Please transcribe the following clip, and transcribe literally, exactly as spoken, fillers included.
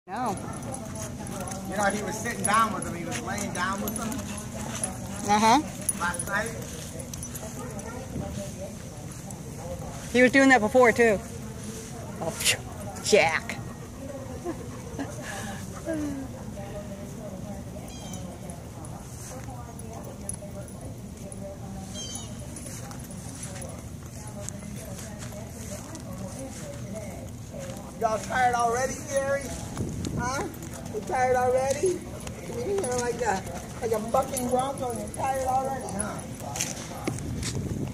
No. You know, he was sitting down with them. He was laying down with them. Uh-huh. Last night. He was doing that before, too. Oh, Jack. Y'all tired already, Gary? Huh? You tired already? You here like a, like a bucking bronco and you're tired already, huh?